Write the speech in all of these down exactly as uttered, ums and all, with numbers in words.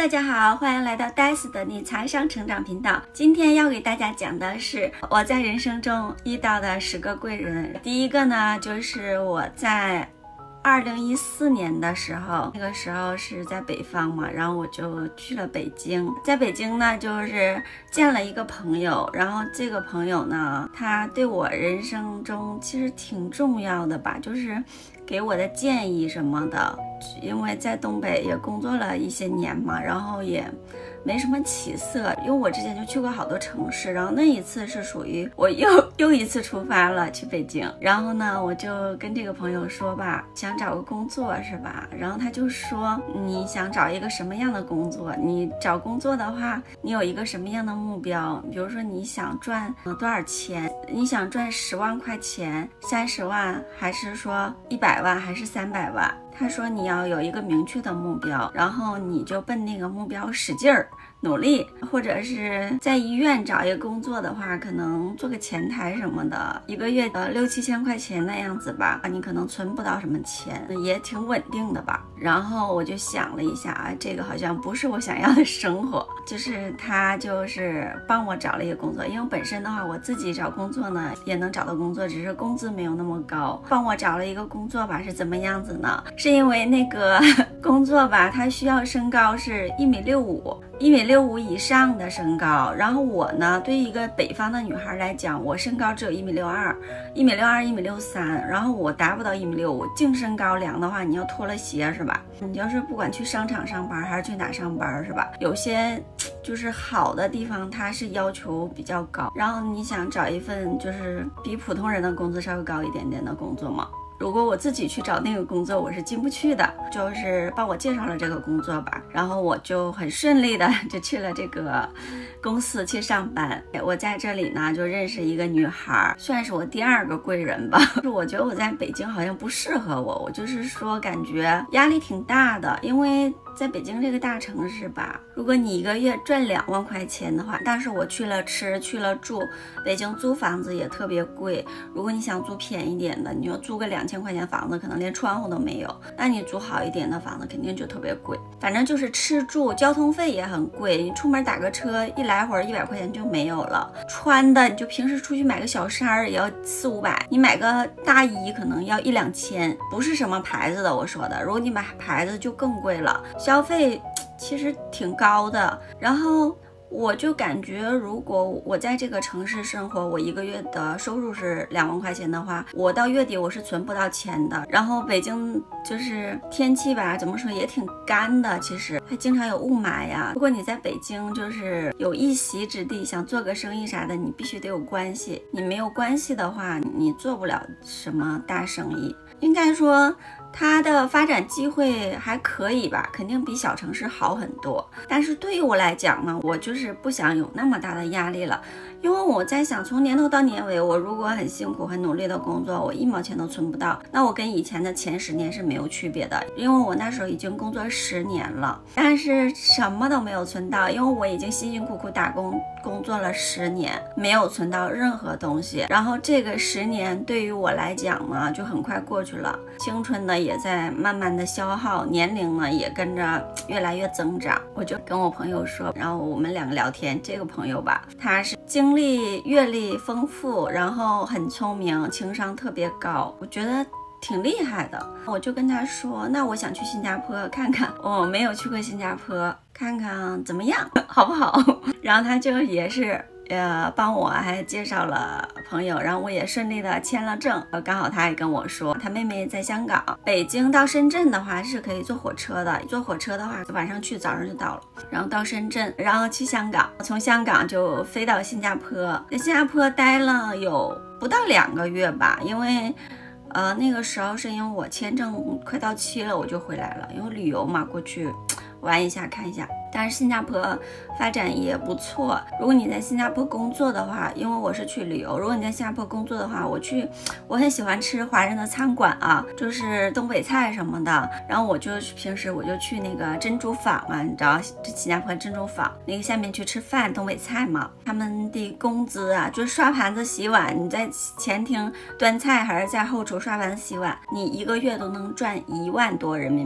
大家好，欢迎来到戴斯的理财商成长频道。今天要给大家讲的是我在人生中遇到的十个贵人。第一个呢，就是我在二零一四年的时候，那个时候是在北方嘛，然后我就去了北京。在北京呢，就是见了一个朋友，然后这个朋友呢，他对我人生中其实挺重要的吧，就是给我的建议什么的。因为在东北也工作了一些年嘛，然后也没什么起色，因为我之前就去过好多城市，然后那一次是属于我又又一次出发了去北京，然后呢我就跟这个朋友说吧，想找个工作是吧，然后他就说你想找一个什么样的工作，你找工作的话你有一个什么样的目标，比如说你想赚多少钱，你想赚十万块钱、三十万，还是说一百万，还是三百万，他说你要有一个明确的目标，然后你就奔那个目标使劲儿努力，或者是在医院找一个工作的话，可能做个前台什么的，一个月呃六七千块钱那样子吧，你可能存不到什么钱，也挺稳定的吧。然后我就想了一下啊，这个好像不是我想要的生活，就是他就是帮我找了一个工作，因为本身的话我自己找工作呢也能找到工作，只是工资没有那么高。帮我找了一个工作吧，是怎么样子呢？是因为那个工作吧，它需要身高是一米六五。一米六五以上的身高，然后我呢，对于一个北方的女孩来讲，我身高只有一米六二，一米六二，一米六三，然后我达不到一米六五，净身高量的话，你要脱了鞋是吧？你要是不管去商场上班还是去哪上班是吧？有些就是好的地方，它是要求比较高，然后你想找一份就是比普通人的工资稍微高一点点的工作嘛。如果我自己去找那个工作，我是进不去的，就是帮我介绍了这个工作吧，然后我就很顺利的就去了这个公司去上班。我在这里呢就认识一个女孩，算是我第二个贵人吧。我觉得我在北京好像不适合我，我就是说感觉压力挺大的，因为在北京这个大城市吧，如果你一个月赚两万块钱的话，但是我去了吃去了住，北京租房子也特别贵，如果你想租便宜点的，你要租个两千块钱房子，可能连窗户都没有，那你租好一点的房子肯定就特别贵。反正就是吃住交通费也很贵，你出门打个车一来回一百块钱就没有了，穿的你就平时出去买个小衫儿也要四五百，你买个大衣可能要一两千，不是什么牌子的我说的，如果你买牌子就更贵了，消费其实挺高的。然后我就感觉如果我在这个城市生活，我一个月的收入是两万块钱的话，我到月底我是存不到钱的。然后北京就是天气吧，怎么说也挺干的，其实它经常有雾霾呀。如果你在北京就是有一席之地，想做个生意啥的，你必须得有关系，你没有关系的话你做不了什么大生意。应该说它的发展机会还可以吧，肯定比小城市好很多。但是对于我来讲呢，我就是不想有那么大的压力了，因为我在想，从年头到年尾，我如果很辛苦很努力的工作，我一毛钱都存不到，那我跟以前的前十年是没有区别的，因为我那时候已经工作十年了，但是什么都没有存到，因为我已经辛辛苦苦打工工作了十年，没有存到任何东西。然后这个十年对于我来讲呢，就很快过去了，青春呢也在慢慢的消耗，年龄呢也跟着越来越增长。我就跟我朋友说，然后我们两个聊天，这个朋友吧，他是经历阅历丰富，然后很聪明，情商特别高，我觉得挺厉害的。我就跟他说，那我想去新加坡看看，我没有去过新加坡，看看怎么样好不好。然后他就也是呃，帮我还介绍了朋友，然后我也顺利的签了证。呃，刚好他也跟我说，他妹妹在香港，北京到深圳的话是可以坐火车的，坐火车的话晚上去，早上就到了，然后到深圳，然后去香港，从香港就飞到新加坡，在新加坡待了有不到两个月吧，因为呃那个时候是因为我签证快到期了，我就回来了，因为旅游嘛，过去玩一下看一下。但是新加坡发展也不错，如果你在新加坡工作的话，因为我是去旅游，如果你在新加坡工作的话，我去我很喜欢吃华人的餐馆啊，就是东北菜什么的，然后我就平时我就去那个珍珠坊啊，你知道新加坡珍珠坊那个下面去吃饭，东北菜嘛，他们的工资啊，就是刷盘子洗碗，你在前厅端菜还是在后厨刷盘子洗碗，你一个月都能赚一万多人民币。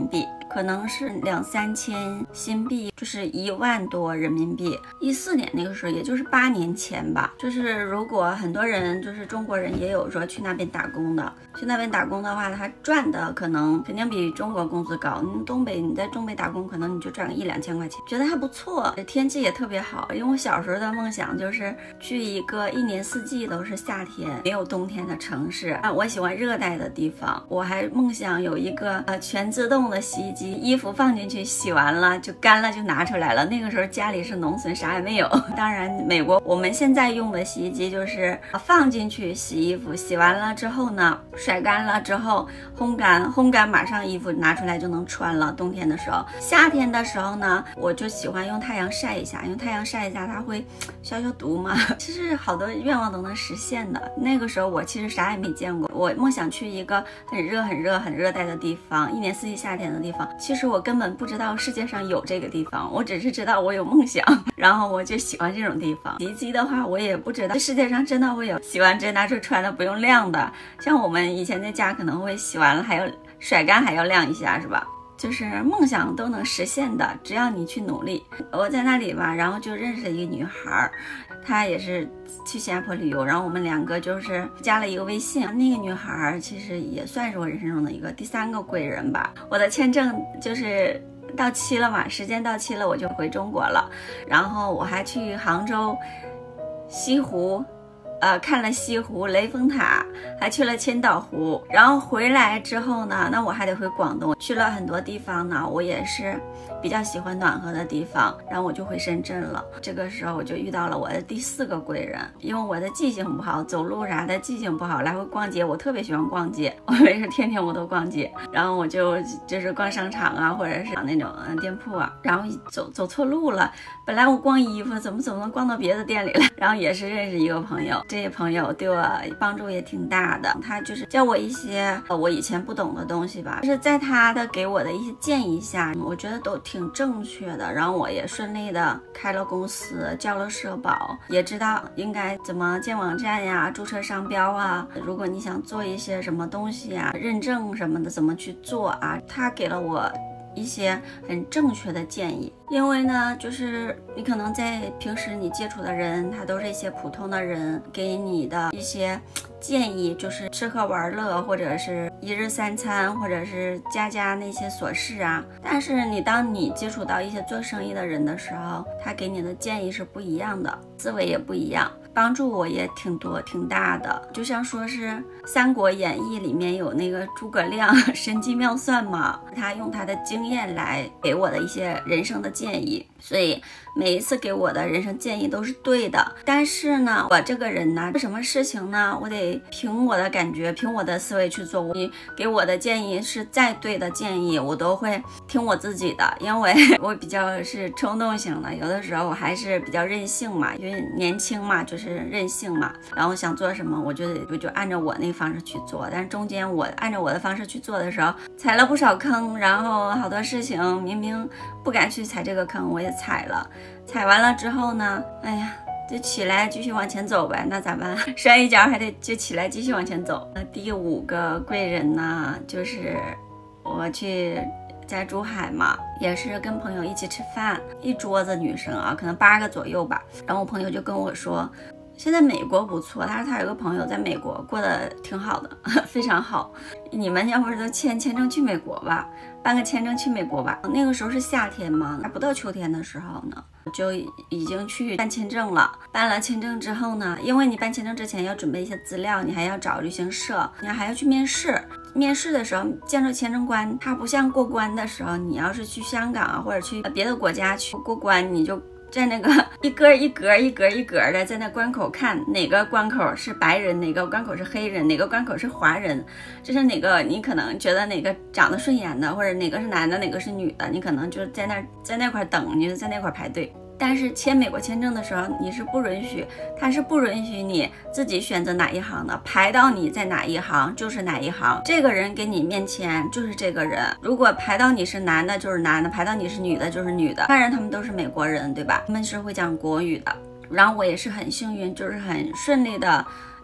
可能是两三千新币，就是一万多人民币。一四年那个时候，也就是八年前吧。就是如果很多人就是中国人也有说去那边打工的，去那边打工的话，他赚的可能肯定比中国工资高。你东北你在东北打工，可能你就赚个一两千块钱，觉得还不错，天气也特别好。因为我小时候的梦想就是去一个一年四季都是夏天没有冬天的城市啊，我喜欢热带的地方。我还梦想有一个呃全自动的洗衣机，衣服放进去洗完了就干了就拿出来了。那个时候家里是农村，啥也没有。当然美国我们现在用的洗衣机就是放进去洗衣服，洗完了之后呢甩干了之后烘干，烘干马上衣服拿出来就能穿了。冬天的时候，夏天的时候呢我就喜欢用太阳晒一下，用太阳晒一下它会消消毒嘛。其实好多愿望都能实现的。那个时候我其实啥也没见过，我梦想去一个很热很热很热带的地方，一年四季夏天的地方。其实我根本不知道世界上有这个地方，我只是知道我有梦想，然后我就喜欢这种地方。洗衣机的话我也不知道世界上真的会有洗完直接拿出穿的不用晾的，像我们以前在家可能会洗完了还要甩干还要晾一下，是吧？就是梦想都能实现的，只要你去努力。我在那里吧，然后就认识了一个女孩，她也是去新加坡旅游，然后我们两个就是加了一个微信。那个女孩其实也算是我人生中的一个第三个贵人吧。我的签证就是到期了嘛，时间到期了我就回中国了，然后我还去杭州西湖呃，看了西湖、雷峰塔，还去了千岛湖。然后回来之后呢，那我还得回广东，去了很多地方呢。我也是比较喜欢暖和的地方，然后我就回深圳了。这个时候我就遇到了我的第四个贵人，因为我的记性不好，走路啥的记性不好，来回逛街，我特别喜欢逛街，我没事天天我都逛街。然后我就就是逛商场啊，或者是那种店铺啊，然后走走错路了。本来我逛衣服，怎么怎么能逛到别的店里了？然后也是认识一个朋友。这些朋友对我帮助也挺大的，他就是教我一些呃我以前不懂的东西吧，就是在他的给我的一些建议下，我觉得都挺正确的。然后我也顺利的开了公司，交了社保，也知道应该怎么建网站呀、注册商标啊。如果你想做一些什么东西啊、认证什么的，怎么去做啊？他给了我一些很正确的建议。因为呢，就是你可能在平时你接触的人，他都是一些普通的人，给你的一些建议就是吃喝玩乐，或者是一日三餐，或者是家家那些琐事啊。但是你当你接触到一些做生意的人的时候，他给你的建议是不一样的，思维也不一样，帮助我也挺多挺大的。就像说是《三国演义》里面有那个诸葛亮神机妙算嘛，他用他的经验来给我的一些人生的建议，所以每一次给我的人生建议都是对的。但是呢，我这个人呢，什么事情呢，我得凭我的感觉，凭我的思维去做。你给我的建议是再对的建议，我都会听我自己的，因为我比较是冲动型的，有的时候我还是比较任性嘛，因为年轻嘛，就是任性嘛。然后想做什么，我就我就按照我那个方式去做。但是中间我按照我的方式去做的时候，踩了不少坑，然后好多事情明明不敢去踩这个坑，我也踩了。踩完了之后呢，哎呀，就起来继续往前走呗，那咋办？摔一跤还得就起来继续往前走。那第五个贵人呢，就是我去在珠海嘛，也是跟朋友一起吃饭，一桌子女生啊，可能八个左右吧。然后我朋友就跟我说，现在美国不错，他说他有个朋友在美国过得挺好的，非常好。你们要不是都签签证去美国吧，办个签证去美国吧。那个时候是夏天嘛，还不到秋天的时候呢，就已经去办签证了。办了签证之后呢，因为你办签证之前要准备一些资料，你还要找旅行社，你还要去面试。面试的时候见着签证官，他不像过关的时候，你要是去香港啊或者去别的国家去过关，你就在那个一格一格一格一格的在那关口看哪个关口是白人，哪个关口是黑人，哪个关口是华人，就是哪个你可能觉得哪个长得顺眼的，或者哪个是男的哪个是女的，你可能就在那在那块等，你就在那块排队。但是签美国签证的时候，你是不允许，他是不允许你自己选择哪一行的，排到你在哪一行就是哪一行，这个人给你面签就是这个人。如果排到你是男的就是男的，排到你是女的就是女的。当然他们都是美国人，对吧？他们是会讲国语的。然后我也是很幸运，就是很顺利的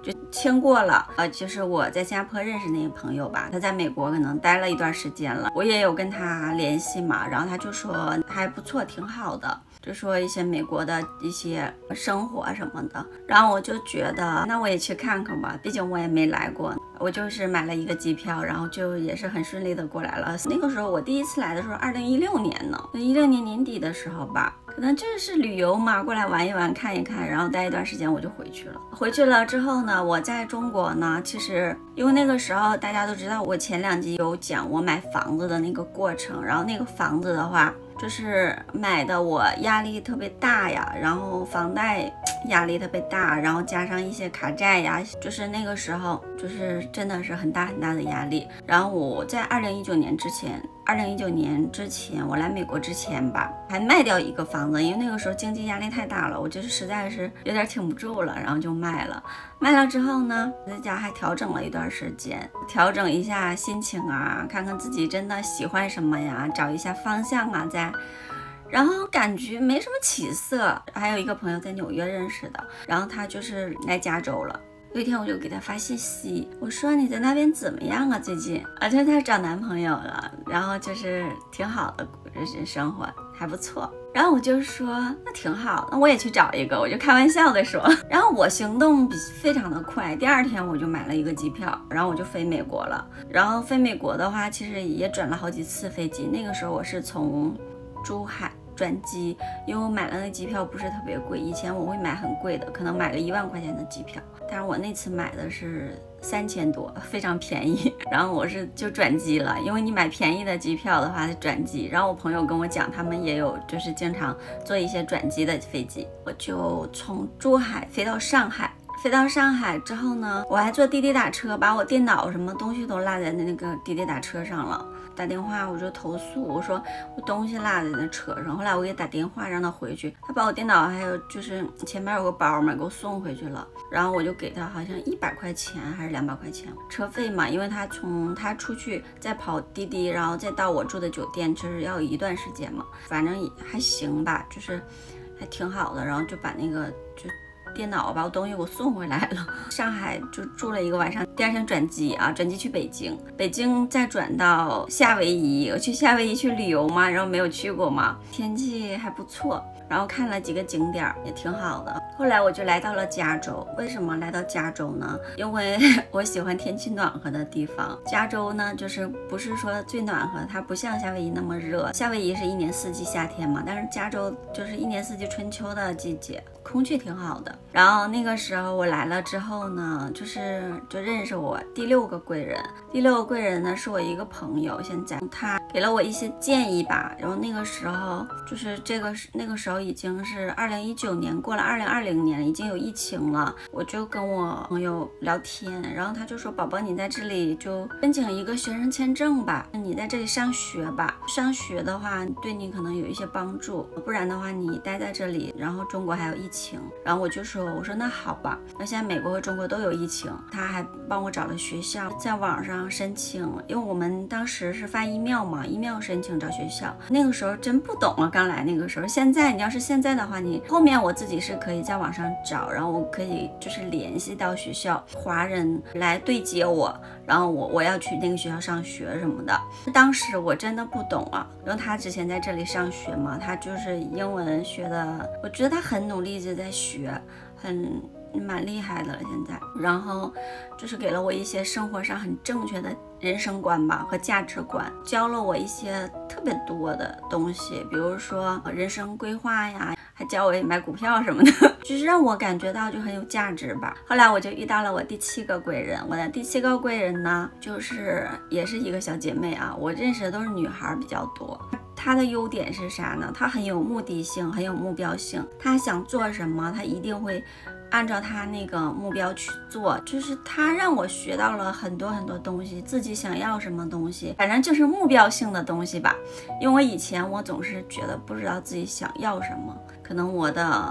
就签过了。呃，就是我在新加坡认识那个朋友吧，他在美国可能待了一段时间了，我也有跟他联系嘛，然后他就说还不错，挺好的。就说一些美国的一些生活什么的，然后我就觉得那我也去看看吧，毕竟我也没来过。我就是买了一个机票，然后就也是很顺利的过来了。那个时候我第一次来的时候二零一六年呢，一六年年底的时候吧，可能就是旅游嘛，过来玩一玩看一看，然后待一段时间我就回去了。回去了之后呢，我在中国呢，其实因为那个时候大家都知道我前两集有讲我买房子的那个过程，然后那个房子的话就是买的我压力特别大呀，然后房贷压力特别大，然后加上一些卡债呀，就是那个时候就是真的是很大很大的压力。然后我在二零一九年之前二零一九年之前我来美国之前吧，还卖掉一个房子，因为那个时候经济压力太大了，我就是实在是有点挺不住了，然后就卖了。卖了之后呢，在家还调整了一段时间，调整一下心情啊，看看自己真的喜欢什么呀，找一下方向啊，在然后感觉没什么起色。还有一个朋友在纽约认识的，然后他就是来加州了。有一天我就给他发信息，我说你在那边怎么样啊最近？而且他找男朋友了，然后就是挺好的生活，还不错。然后我就说那挺好，那我也去找一个，我就开玩笑的说。然后我行动比非常的快，第二天我就买了一个机票，然后我就飞美国了。然后飞美国的话，其实也转了好几次飞机。那个时候我是从珠海转机，因为我买了那机票不是特别贵，以前我会买很贵的，可能买个一万块钱的机票，但是我那次买的是三千多，非常便宜。然后我是就转机了，因为你买便宜的机票的话是转机。然后我朋友跟我讲，他们也有就是经常坐一些转机的飞机，我就从珠海飞到上海。飞到上海之后呢，我还坐滴滴打车，把我电脑什么东西都落在那个滴滴打车上了。打电话我就投诉，我说我东西落在那车上。后来我给他打电话让他回去，他把我电脑还有就是前面有个包嘛给我送回去了。然后我就给他好像一百块钱还是两百块钱车费嘛，因为他从他出去再跑滴滴，然后再到我住的酒店，就是要一段时间嘛，反正也还行吧，就是还挺好的。然后就把那个就电脑把我东西给我送回来了。上海就住了一个晚上，第二天转机啊，转机去北京，北京再转到夏威夷。我去夏威夷去旅游嘛，然后没有去过嘛，天气还不错，然后看了几个景点也挺好的。后来我就来到了加州。为什么来到加州呢？因为我喜欢天气暖和的地方。加州呢就是不是说最暖和，它不像夏威夷那么热，夏威夷是一年四季夏天嘛，但是加州就是一年四季春秋的季节，空气挺好的。然后那个时候我来了之后呢，就是就认识我第六个贵人。第六个贵人呢是我一个朋友，现在他给了我一些建议吧。然后那个时候就是这个那个时候已经是二零一九年过了二零二零年，已经有疫情了。我就跟我朋友聊天，然后他就说宝宝你在这里就申请一个学生签证吧，你在这里上学吧，上学的话对你可能有一些帮助，不然的话你待在这里，然后中国还有疫情。然后我就说我说那好吧，那现在美国和中国都有疫情。他还帮我找了学校，在网上申请，因为我们当时是发 email 嘛 email 申请找学校。那个时候真不懂啊，刚来那个时候。现在你要是现在的话，你后面我自己是可以在网上找，然后我可以就是联系到学校，华人来对接我，然后我我要去那个学校上学什么的。当时我真的不懂啊，因为他之前在这里上学嘛，他就是英文学的，我觉得他很努力就在学，很蛮厉害的了现在。然后就是给了我一些生活上很正确的人生观吧和价值观，教了我一些特别多的东西，比如说人生规划呀，还教我买股票什么的，就是让我感觉到就很有价值吧。后来我就遇到了我第七个贵人。我的第七个贵人呢，就是也是一个小姐妹啊，我认识的都是女孩比较多。她的优点是啥呢？她很有目的性，很有目标性，她想做什么她一定会按照他那个目标去做。就是他让我学到了很多很多东西，自己想要什么东西，反正就是目标性的东西吧。因为我以前我总是觉得不知道自己想要什么，可能我的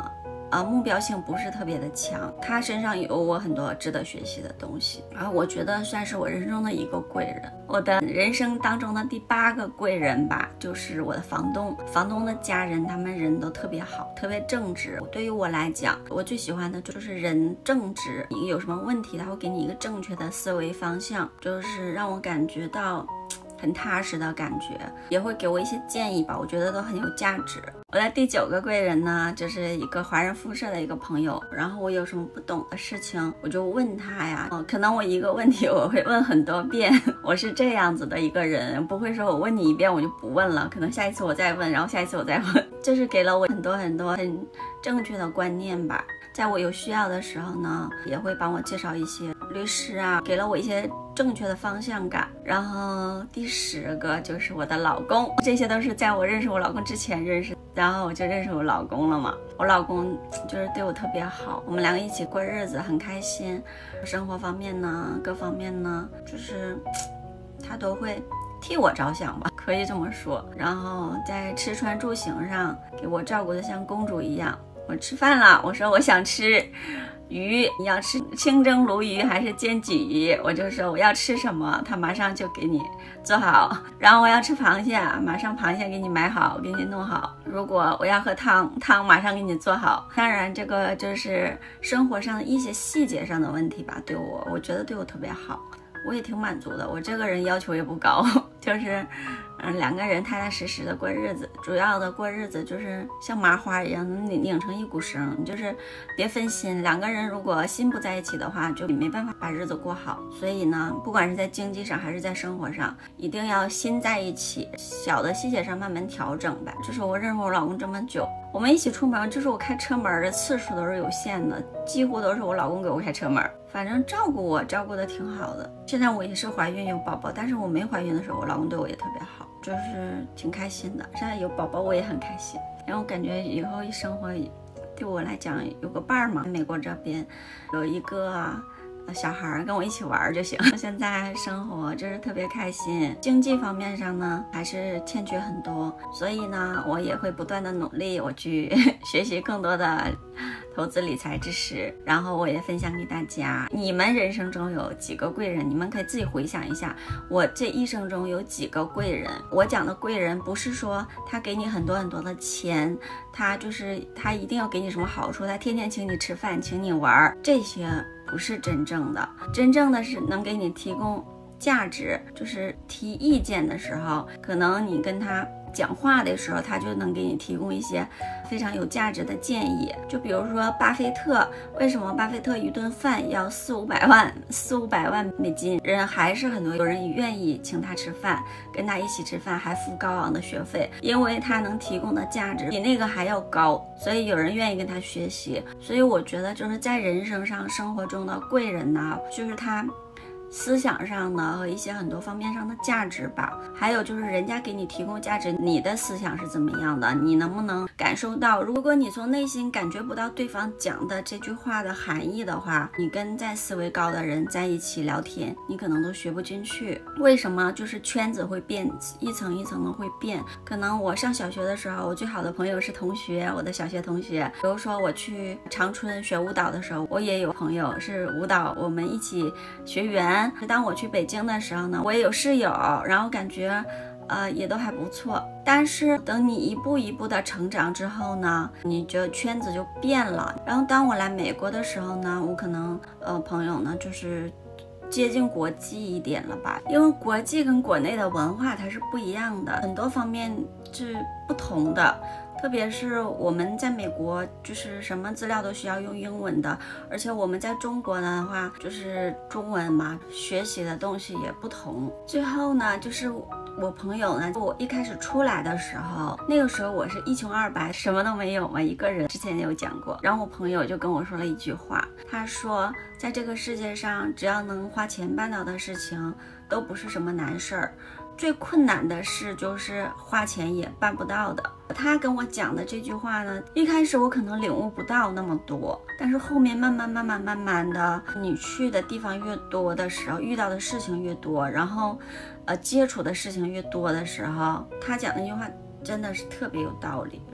呃目标性不是特别的强，他身上有我很多值得学习的东西，然后我觉得算是我人生中的一个贵人。我的人生当中的第八个贵人吧，就是我的房东。房东的家人，他们人都特别好，特别正直。对于我来讲，我最喜欢的就是人正直，你有什么问题他会给你一个正确的思维方向，就是让我感觉到很踏实的感觉，也会给我一些建议吧，我觉得都很有价值。我的第九个贵人呢，就是一个华人辐射的一个朋友，然后我有什么不懂的事情，我就问他呀，哦，可能我一个问题我会问很多遍，我是这样子的一个人，不会说我问你一遍我就不问了，可能下一次我再问，然后下一次我再问，就是给了我很多很多很正确的观念吧。在我有需要的时候呢，也会帮我介绍一些律师啊，给了我一些正确的方向感。然后第十个就是我的老公，这些都是在我认识我老公之前认识，然后我就认识我老公了嘛。我老公就是对我特别好，我们两个一起过日子很开心，生活方面呢，各方面呢，就是他都会替我着想吧，可以这么说。然后在吃穿住行上给我照顾的像公主一样。我吃饭了，我说我想吃鱼，你要吃清蒸鲈鱼还是煎鲫鱼？我就说我要吃什么，他马上就给你做好。然后我要吃螃蟹，马上螃蟹给你买好，给你弄好。如果我要喝汤，汤马上给你做好。当然这个就是生活上的一些细节上的问题吧，对我我觉得对我特别好，我也挺满足的。我这个人要求也不高，就是嗯，两个人踏踏实实的过日子，主要的过日子就是像麻花一样拧拧成一股绳，你就是别分心。两个人如果心不在一起的话，就没办法把日子过好。所以呢，不管是在经济上还是在生活上，一定要心在一起，小的细节上慢慢调整吧。就是我认识我老公这么久，我们一起出门，就是我开车门的次数都是有限的，几乎都是我老公给我开车门。反正照顾我照顾的挺好的。现在我也是怀孕有宝宝，但是我没怀孕的时候，我老公对我也特别好，就是挺开心的。现在有宝宝我也很开心，然后感觉以后一生活对我来讲有个伴儿嘛，美国这边有一个小孩跟我一起玩就行。现在生活就是特别开心，经济方面上呢还是欠缺很多，所以呢我也会不断的努力，我去学习更多的投资理财知识，然后我也分享给大家。你们人生中有几个贵人？你们可以自己回想一下，我这一生中有几个贵人。我讲的贵人不是说他给你很多很多的钱，他就是他一定要给你什么好处，他天天请你吃饭请你玩，这些不是真正的。真正的是能给你提供价值，就是提意见的时候，可能你跟他讲话的时候，他就能给你提供一些非常有价值的建议。就比如说巴菲特，为什么巴菲特一顿饭要四五百万四五百万美金，人还是很多有人愿意请他吃饭，跟他一起吃饭，还付高昂的学费，因为他能提供的价值比那个还要高，所以有人愿意跟他学习。所以我觉得就是在人生上生活中的贵人呢，就是他思想上的和一些很多方面上的价值吧，还有就是人家给你提供价值，你的思想是怎么样的，你能不能感受到？如果你从内心感觉不到对方讲的这句话的含义的话，你跟再思维高的人在一起聊天，你可能都学不进去。为什么？就是圈子会变，一层一层的会变。可能我上小学的时候，我最好的朋友是同学，我的小学同学。比如说我去长春学舞蹈的时候，我也有朋友是舞蹈，我们一起学员。当我去北京的时候呢，我也有室友，然后感觉呃也都还不错。但是等你一步一步的成长之后呢，你就圈子就变了。然后当我来美国的时候呢，我可能呃朋友呢就是接近国际一点了吧，因为国际跟国内的文化它是不一样的，很多方面是不同的。特别是我们在美国，就是什么资料都需要用英文的，而且我们在中国的话，就是中文嘛，学习的东西也不同。最后呢，就是我朋友呢，我一开始出来的时候，那个时候我是一穷二白，什么都没有嘛，一个人，之前也有讲过。然后我朋友就跟我说了一句话，他说，在这个世界上，只要能花钱办到的事情，都不是什么难事儿。最困难的事就是花钱也办不到的。他跟我讲的这句话呢，一开始我可能领悟不到那么多，但是后面慢慢慢慢慢慢的，你去的地方越多的时候，遇到的事情越多，然后呃接触的事情越多的时候，他讲那句话真的是特别有道理。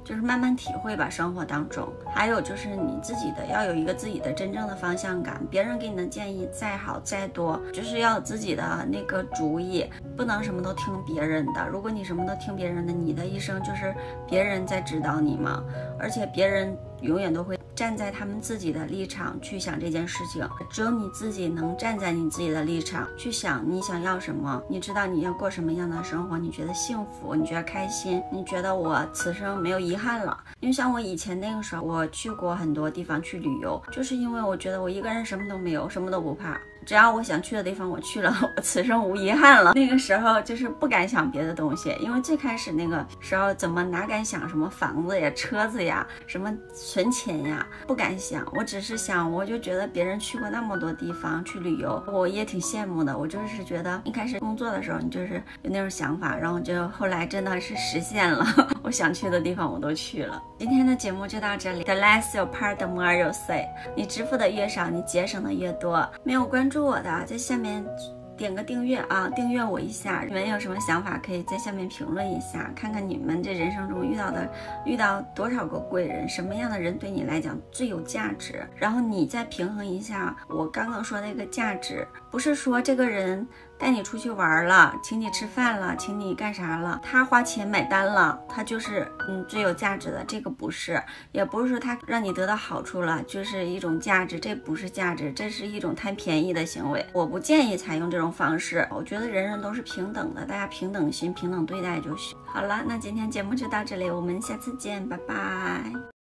就是慢慢体会吧，生活当中。还有就是你自己的要有一个自己的真正的方向感，别人给你的建议再好再多，就是要有自己的那个主意，不能什么都听别人的。如果你什么都听别人的，你的一生就是别人在指导你嘛，而且别人永远都会站在他们自己的立场去想这件事情，只有你自己能站在你自己的立场去想你想要什么，你知道你要过什么样的生活，你觉得幸福，你觉得开心，你觉得我此生没有遗憾了。因为像我以前那个时候，我去过很多地方去旅游，就是因为我觉得我一个人什么都没有，什么都不怕，只要我想去的地方我去了，我此生无遗憾了。那个时候就是不敢想别的东西，因为最开始那个时候怎么哪敢想什么房子呀、车子呀、什么存钱呀，不敢想。我只是想，我就觉得别人去过那么多地方去旅游，我也挺羡慕的。我就是觉得一开始工作的时候，你就是有那种想法，然后就后来真的是实现了，我想去的地方我都去了。今天的节目就到这里。The less you pay, the more you save。你支付的越少，你节省的越多。没有关注我的，在下面点个订阅啊，订阅我一下。你们有什么想法，可以在下面评论一下，看看你们这人生中遇到的遇到多少个贵人，什么样的人对你来讲最有价值，然后你再平衡一下我刚刚说那个价值。不是说这个人带你出去玩了，请你吃饭了，请你干啥了，他花钱买单了，他就是嗯最有价值的，这个不是。也不是说他让你得到好处了就是一种价值，这不是价值，这是一种贪便宜的行为。我不建议采用这种方式，我觉得人人都是平等的，大家平等心平等对待就行。好了，那今天节目就到这里，我们下次见，拜拜。